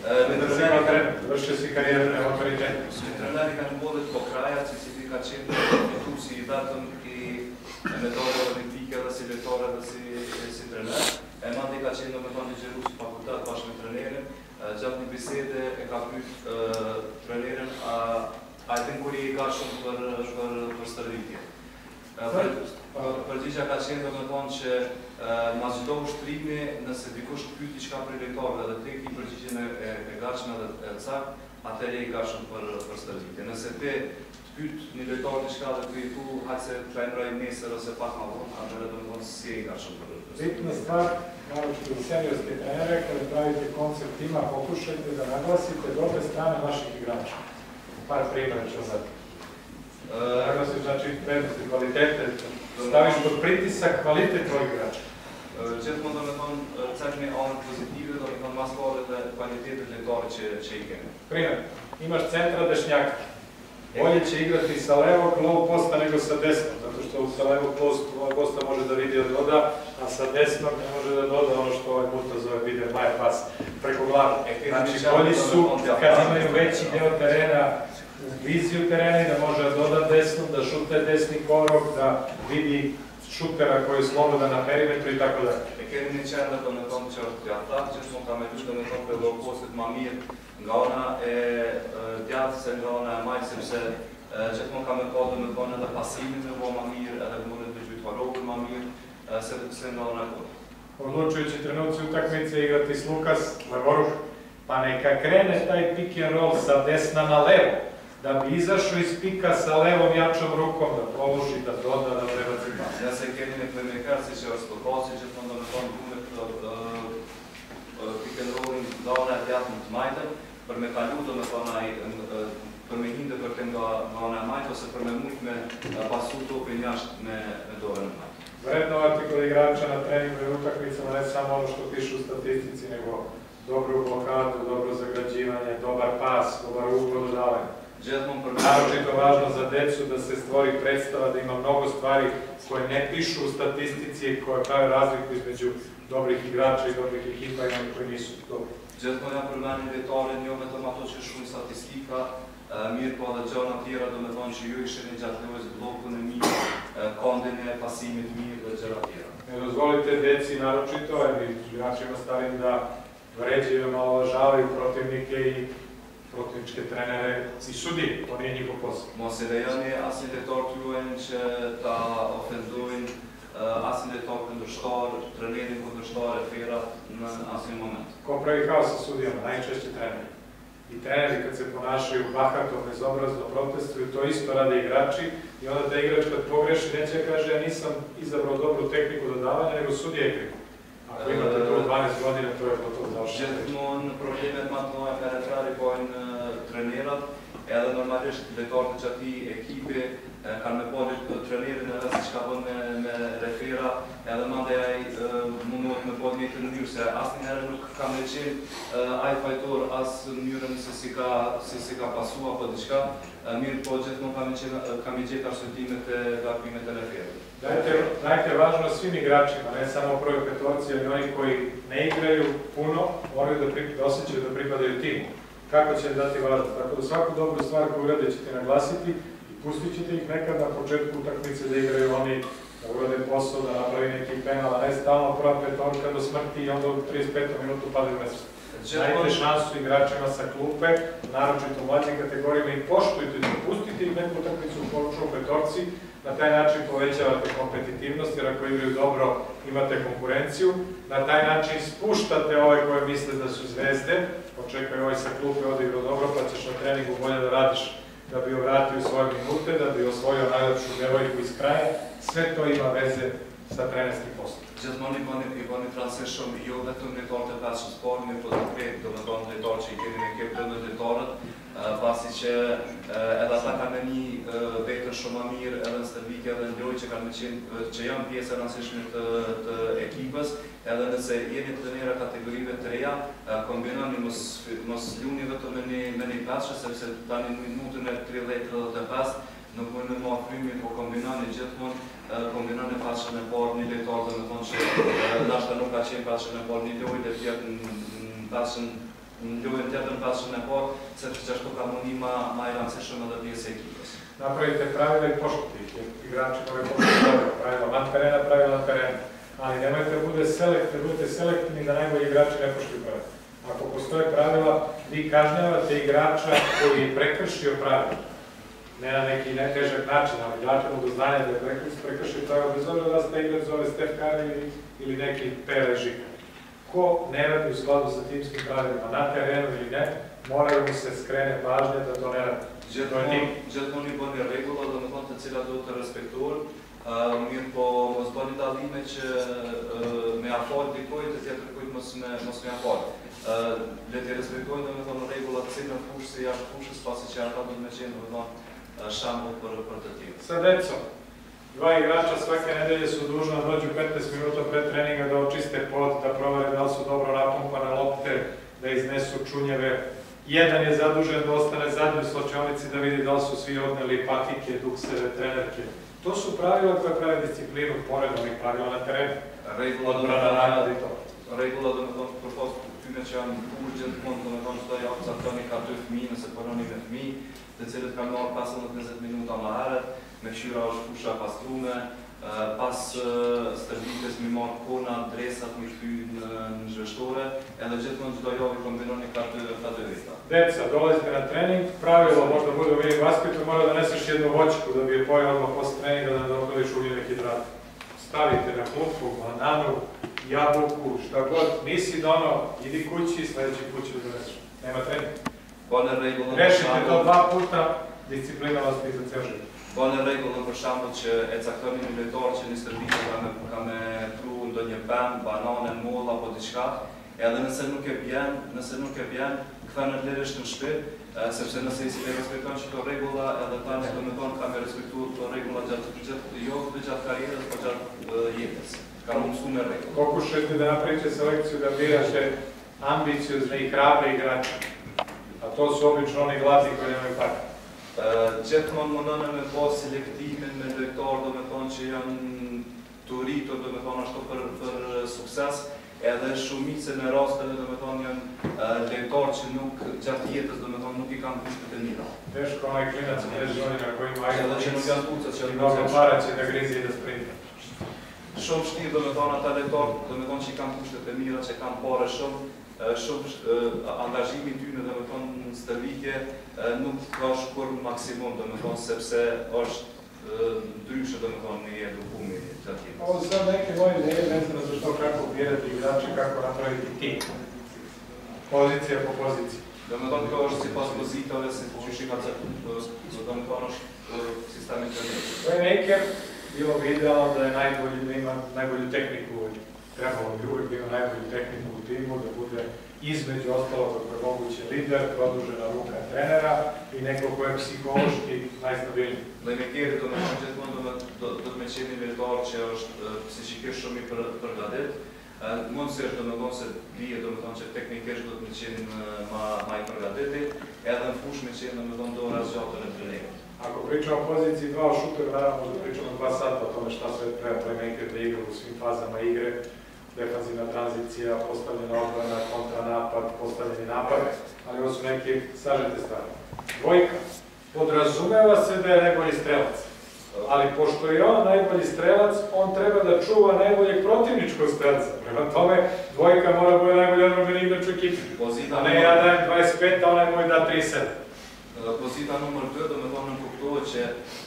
Vršio si karijeru na autoritetu. Treneri kanë mbodhet po kraja, që si ti ka qenë jetu si i vetëm i metode olimpike dhe si letore dhe si trener. Mandi ka qenë domethënë ligjerues në fakultet bashkë me trenerin, gjatë një bisede e ka pyet trenerin a e din kur i gatshëm për stërvitje. Përgjigja ka qenë domethënë që ma çdo ushtrimi, nëse dikush të pyet diçka për lektorëve dhe tek i përgjigjen e gatshme dhe saktë, atëherë i gatshëm për stërvitje. Nëse ti pyet një lektor diçka dhe ti i thu hajde trajneroj nesër ose pak më vonë, atëherë domethënë si i gatshëm për Bitna stvar, naročito u seniorske trenere, kada pravite koncept tima, pokušajte da naglasite dobre strane vaših igrača. Par primjera ću sad. Naglasiš znači prednosti, kvalitete, staviš pod pritisak kvalitet tvojih igrača. Gjithmonë domethënë cekni anën pozitive, domethënë mas pari dhe kvalitetet lektorë që i kemi. Primjer, imaš centra dešnjaka. Bolje će igrati sa levog low posta nego sa desnog, zato što sa levog posta može da vidi od doda, a sa desnog ne može da doda ono što ovaj Muta zove vide maja pas preko glave. Znači, bolji su kad imaju veći deo terena u viziju terena i da može da doda desnog, da šute desni korok, da vidi šutera koji je slobodan na perimetru i tako dalje. E kemi një qendër domethënë që është atak, gjithmonë ka me dy domethënë për low postet më mirë nga ona e djathtë se nga ona e majtë, sepse gjithmonë ka me pa domethënë edhe pasimin me bo më mirë, edhe mundet me gjytë varokën më mirë, se nga ona e kotë. Odlučujući trenuci utakmice igrati s Lukas Levoruh, pa neka krene taj pick and roll sa desna na levo, da bi izašao iz pika sa levom jačom rukom, da položi, da doda, da prebaci pas. Nëse kemi një playmaker si që është Tokosi, gjithmonë domethënë punët pick and rollin nga ona e djathtë të majtën, për me kalu domethënë për me hindë për të nga ona e majtë ose për me mujt me pasu topin jashtë me dorën e majtë. Vrednovati kod igrača na treningu i utakmicama ne samo ono što piše u statistici, nego dobru blokadu, dobro zagrađivanje, dobar pas, dobar ugol dodavanje. Naročito važno za decu da se stvori predstava da ima mnogo stvari koje ne pišu u statistici i koje prave razliku između dobrih igrača i dobrih ekipa i onih koji nisu dobri. Gjithmonë jam përmenin vetorin, jo vetëm ato që shumë statistika, mirë po edhe gjëra tjera, domethënë që ju ishin gjatë lojës bllokun e mirë, kondin e pasimit mirë dhe gjëra tjera. Ne dozvolite deci naročito, ili igračima starim da vređaju, omalovažavaju protivnike i protivničke trenere i sudije, to nije njihov posao. Mos i lejoni asnjë lektor të juaj që ta ofendojnë asnjë lektor kundërshtar, trenerin kundërshtar e ferat në asnjë moment. Ko pravi haos sa sudijama? Najčešće treneri. I treneri kad se ponašaju bahato, bezobrazno, protestuju, to isto rade igrači i onda da igrač kad pogreši neće kaže ja nisam izabrao dobru tehniku dodavanja, nego sudija je kriv. Ako imate to 12 godina, to je gotovo završeno. Gjithmonë problemet më të mëdha periferare bojnë trenerat, edhe normalisht lektorët që ati ekipi kanë me pori trenerin edhe si që ka bën me refera, edhe mandej ai mundohet me pori një të mënyrë, se asë njëherë nuk ka me qenë ai fajtor asë mënyrën se si ka pasu apo diçka, mirë po gjithmonë ka me gjetë arsutimet e gabimet e referit. Dajte važno svim igračima, ne samo prvoj petorci, ali oni koji ne igraju puno, moraju da osjećaju da pripadaju timu. Kako će dati važnost? Tako da svaku dobru stvar koju urade ćete naglasiti i pustit ćete ih nekad na početku utakmice da igraju oni, da urade posao, da napravi neki penal, a ne stalno prva petorka do smrti i onda u 35. minutu padaju nesvest. Dajte šansu igračima sa klupe, naročito u mlađim kategorijama i poštujte da pustite ih neku utakmicu u petorci. Na taj način povećavate kompetitivnost, jer ako igraju dobro imate konkurenciju. Na taj način spuštate ove koje misle da su zvezde, počekaj ovaj sa klupe odigrao dobro, pa ćeš na treningu bolje da radiš da bi vratio svoje minute, da bi osvojio najlepšu devojku iz kraja. Sve to ima veze sa trenerskim poslom. Gjithmonë i bëni transition jo vetëm lektorët e pesës sport, mirë po të krejt, domethënë lektorë që i keni me kep 12 lektorët, pasi që edhe ata kanë një vetën shumë më mirë edhe në stërvitje edhe në lojë që janë pjesë e rëndësishme të ekipës, edhe nëse jeni trajnerë kategorive të reja, kombinoni mos luni vetëm me një pesë, sepse tani në minutën e 30-35 nuk mund në marrë frymin, po kombinoni gjithmonë, kombinoni pasën e parë një lektor dhe me thonë që nashta nuk ka qenë pasën e parë një lojë dhe tjetë në lojën tjetër në pasën e parë, sepse që ashtu ka mundi ma i rëndësishëm edhe pjesë e ekipës. Napravite pravila i poštujte ih, jer igrači moraju poštovati pravila van terena, pravila na terenu. ali nemojte da budete selektivni da najbolji igrači ne poštuju pravila. Ako postoje pravila, vi kažnjavate igrača koji je prekršio pravila. Ne na neki netežak način, ali date mu do znanja da je prekršio pravila, bez obzira da se taj igrač zove Stef Curry ili neki Pele Žika. Ko ne radi u skladu sa timskim pravilima na terenu ili ne, moraju mu se skrene pažnje da to ne radi. Gjithmonë i bëni rregulla, domethënë të cilat duhet të respektohen, mirë po mos bëni dallime që me afal dikujt e tjetër kujt mos me afal. Le të respektojnë domethënë rregullat të cilën fushë se jashtë fushës, pasi që ata do të më qenë domethënë shembull për të tjerë. Sa decom, dva igrača svake nedelje su dužna da dođu 15 minuta pre treninga da očiste pod, da provere da li su dobro napumpane lopte, da iznesu čunjeve. Jedan je zadužen da ostane zadnji u slačionici da vidi da li su svi odneli patike, dukseve, trenerke. To su pravila koje prave disciplinu pored onih pravila na terenu. Odbrana nagada i to. Rregulla domethënë përpos tyre që janë kush gjithmonë domethënë çdo javë caktoni ka 2 fëmijë nëse punoni me fëmijë, të cilët kanë marrë 15-20 minuta më herët, me fshyra është fusha pastrume, pas stërvitjes mi marrë kona, dresat mi kthy në zhveshtore, edhe gjithmonë çdo javë kombinoni ka 2 veta. Deca, dolazite na trening, pravilo možda bude u mini basketu, mora da neseš jednu voćku da bi je pojeo odmah posle treninga da nadoknadiš ugljenik hidrata. Stavite na klupu, bananu, jabuku, šta god, nisi dono, idi kući, sledeći put će da doneseš. Nema treninga. Rešite to 2 puta, disciplina vas bi za ceo život. Bane rregullën për shembull që e caktoni një lojtar që në stërvitje ka me pru ndonjë pemë, banane, mollë apo diçka, edhe nëse nuk e bjen, kthen lirësht në shtëpi, sepse nëse i respekton këto rregulla, edhe tani domethënë ka me respektuar këto rregulla gjatë karrierës, po gjatë jetës. Ka mësuar me rregulla. Pokušajte da napravite selekciju da birate ambiciozne i hrabre igrače, a to su obično oni gladni koji nemaju para. Gjithmonë mundon me pas selektimin me lojtarë domethënë që janë të rritur domethënë ashtu për sukses, edhe shumicën e rasteve domethënë janë lojtarë që nuk gjatë jetës domethënë nuk I kanë kushtet e mira. Teško onaj klinac u 10 godina koji ima Edhe që nuk janë kuca që mnogo para će da grizi I da sprinte. Shumë vështirë domethënë ata lojtarë domethënë që I kanë kushtet e mira, që kanë parë shumë angazhimin tyre domethënë në stërvitje nuk ka shkur maksimum domethënë sepse është ndryshe domethënë I edukumi gjatë jetës. Ovo su sad neke moje ideje vezano za to kako birati igrače, kako napraviti tim. Pozicija po poziciji. Domethënë kjo është sipas pozitave se që ka domethënë është sistemi trening. Playmaker, bilo bi idealno da je najbolji, da ima najbolju tehniku, trebalo bi uvijek da ima najbolju tehniku u timu, da bude između ostalog ako je moguće lider, produžena ruka trenera I neko ko je psihološki najstabilniji. Playmakeri domethënë gjithmonë do të më qenë lojtar që është psiqikisht shumë I përgatitur. Mundësisht domethënë se bie domethënë që teknikisht do të më qenë më I përgatitur, edhe në fushë më qenë domethënë do razgjatë në trening. Ako pričamo o poziciji 2 šuter, naravno da pričamo 2 sata o tome šta sve treba playmaker da igra u svim fazama igre, defanzivna tranzicija, postavljena odbrana, kontranapad, postavljeni napad, ali ovo su neke sažete stvari. Dvojka. Podrazumeva se da je najbolji strelac, ali pošto je on najbolji strelac, on treba da čuva najboljeg protivničkog strelca. Prema tome, dvojka mora bude najbolji odbrambeni igrač u ekipi. A ne ja dajem 25, a onaj moj da 37. Pozita numër 2 domethënë në kuptohet që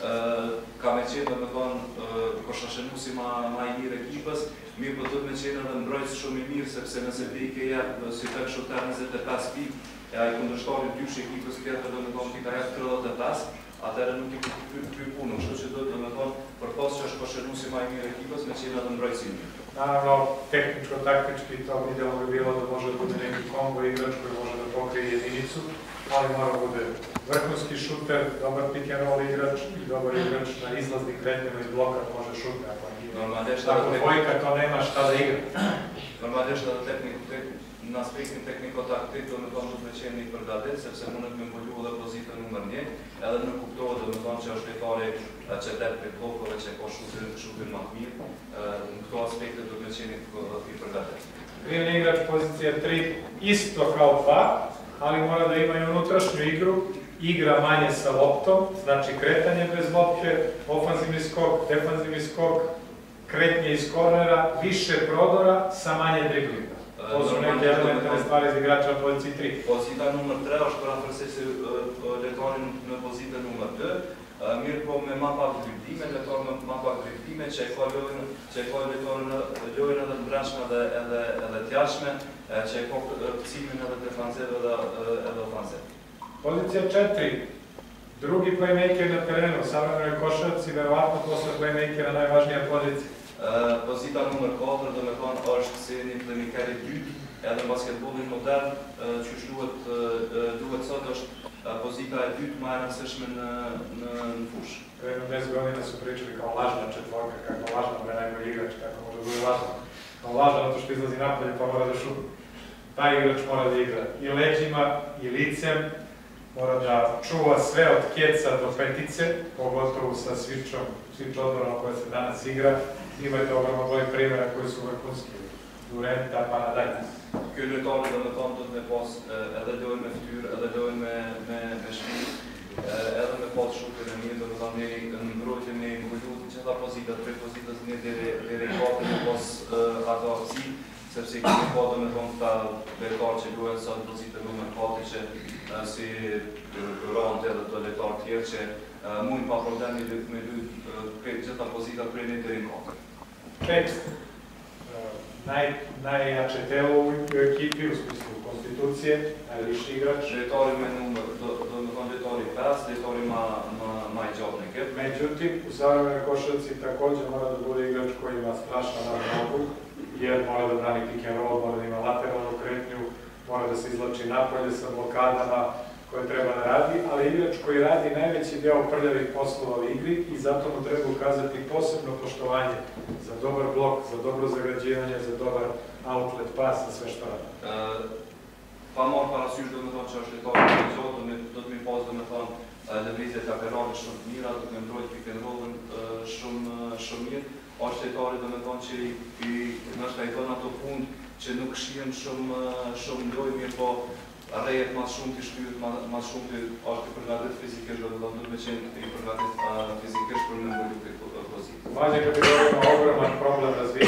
ka me qenë domethënë koshashenusi më I mirë ekipës, mirë po duhet me qenë edhe mbrojtës shumë I mirë sepse nëse ti ke jep si tek shortar 25 pikë, e ai kundërshtori dysh ekipës tjetër domethënë ti ka jep 35, atëherë nuk I ky punë, kështu që duhet domethënë përpos që është koshashenusi më I mirë ekipës me qenë edhe mbrojtës I mirë. Naravno, tehničko-taktički to idealno bi bilo da može da bude neki kombo igrač koji može da pokrije jedinicu, ali mora da bude vrhunski šuter, dobar pick and roll igrač I dobar igrač na izlaznim kretnjama iz bloka može šuter. Ako dvojka to nema šta da igra. Normalisht edhe në aspektin tekniko-taktik domethënë do të më qenë I përgatitur sepse mundet me mbulu edhe pozitën numër 1, edhe nuk kuptohet domethënë që është lojtari që det për kokëve që ka shutin më të mirë, në këto aspekte do të më qenë I përgatitur. Kriven igrač pozicija 3 isto kao 2, ali mora da ima I unutrašnju igru, igra manje sa loptom, znači kretanje bez lopte, ofanzivni skok, defanzivni skok, kretnje iz kornera, više prodora sa manje driblinga. To su neke elementarne stvari za igrača na poziciji 3. Pozita numër 3 është parafërsisht lojtarin në pozitën numër 2. Mirë po me ma pak dribblime, lojtar me ma pak dribblime që e ka lojtarin lojën edhe të brendshme edhe t'jashme, që e ka këcimin edhe defanziv edhe ofanziv. Pozicija 4. Drugi playmaker na terenu, u savremenoj košarci, verovatno posle playmakera najvažnija pozicija. Pozita numër 4 do me thonë është si një playmaker i dytë, edhe në basketbolin modern, që duhet sot është pozita e dytë më e rëndësishme në fushë. Prema 10 godina su pričali kao lažna četvorka, kako lažna da je najbolji igrač, kako može da bude lažna. Kao lažna zato što izlazi napolje pa mora da šuti. Taj igrač mora da igra i leđima i licem, mora da čuva sve od keca do petice, pogotovo sa switch odborom koja se danas igra. Imate ogroman broj primjera koji su vrhunski, Durenta pa nadalje. Ky lojtari do me thonë do të me pas edhe lojë me fytyrë, edhe lojë me shpirt, edhe me pas shutin e mirë, do me thonë në mbrojtje me mbullut në qëta pozitat, prej pozitës një deri 4 me pas ato aftësi, sepse kemi pa do me thonë këta lojtarë që luajnë sot pozitën numër 4 që si Rante edhe të lojtarë tjerë që mund pa problemi me luajtë gjitha pozitat prej një deri 4. 5. Najjače telo u ekipi, u smislu konstitucije, najviši igrač. Lojtari me numër, do me thonë lojtari 5, lojtari ma i gjatë në ekip. Međutim, u savremenoj košarci također mora da bude igrač koji ima strašno nogu, jer mora da brani pick and roll, mora da ima lateralnu kretnju, mora da se izvlači napolje sa blokadama koje treba da radi, ali igrač koji radi najveći deo prljavih poslova u igri i zato mu treba ukazati posebno poštovanje za dobar blok, za dobro zagrađivanje, za dobar outlet pas, za sve što radi. Pa marrë parasysh do me thonë që është lojtari i gjatë, do të mi pas do me thonë lëvizjet laterale shumë të mira, do të me mbrojt pick and rollën shumë mirë. Është lojtari do me thonë që nështë ka i thonë ato fund që nuk shihen shumë lojë mirë, po rrejet mas shumë të shtyrt, mas shumë të është i përgatit fizikisht, do të me qenë i përgatit fizikisht për me mbullu këtë pozitë. Mlađe kategorije ima ogroman problem razvijanja